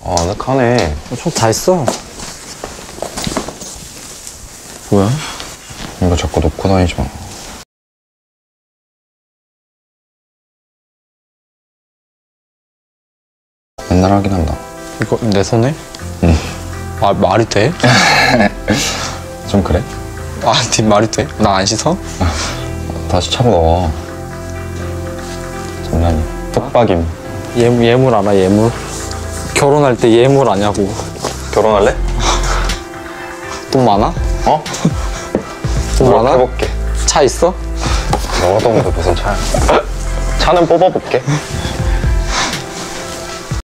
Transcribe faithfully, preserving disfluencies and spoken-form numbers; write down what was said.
아, 아늑하네. 좀 다 했어. 뭐야? 이거 자꾸 놓고 다니지 마. 맨날 하긴 한다. 이거 내 손에? 응. 아, 말이 돼? 좀 그래? 아, 네 말이 돼? 나 안 씻어? 다시 차고 넣어. 장난이. 뚝박임. 예물, 예물 알아, 예물? 결혼할 때 예물 아냐고. 결혼할래? 돈 많아? 어? 돈 많아? 해볼게. 차 있어? 너가 돈도 무슨 차야? 차는 뽑아볼게.